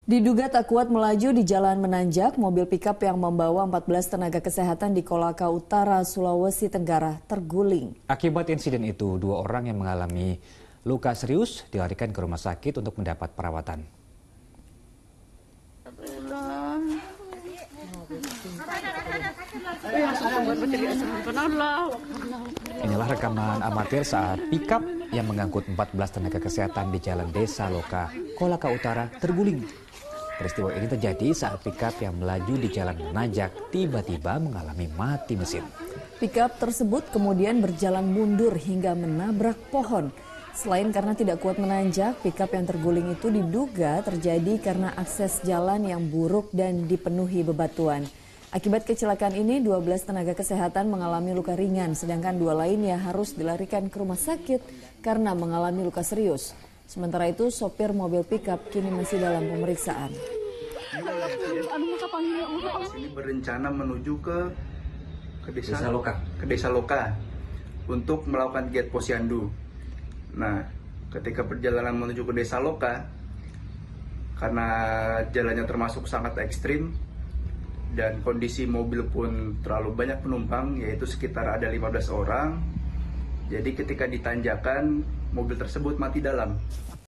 Diduga tak kuat melaju di jalan menanjak, mobil pickup yang membawa 14 tenaga kesehatan di Kolaka Utara, Sulawesi Tenggara terguling. Akibat insiden itu, 2 orang yang mengalami luka serius dilarikan ke rumah sakit untuk mendapat perawatan. Inilah rekaman amatir saat pickup yang mengangkut 14 tenaga kesehatan di Jalan Desa Loka, Kolaka Utara terguling. Peristiwa ini terjadi saat pickup yang melaju di jalan menanjak tiba-tiba mengalami mati mesin. Pickup tersebut kemudian berjalan mundur hingga menabrak pohon. Selain karena tidak kuat menanjak, pickup yang terguling itu diduga terjadi karena akses jalan yang buruk dan dipenuhi bebatuan. Akibat kecelakaan ini, 12 tenaga kesehatan mengalami luka ringan, sedangkan 2 lainnya harus dilarikan ke rumah sakit karena mengalami luka serius. Sementara itu, sopir mobil pickup kini masih dalam pemeriksaan. Ini berencana menuju ke Desa Loka untuk melakukan giat posyandu. Nah, ketika perjalanan menuju ke Desa Loka, karena jalannya termasuk sangat ekstrim dan kondisi mobil pun terlalu banyak penumpang, yaitu sekitar ada 15 orang. Jadi ketika ditanjakan, mobil tersebut mati dalam.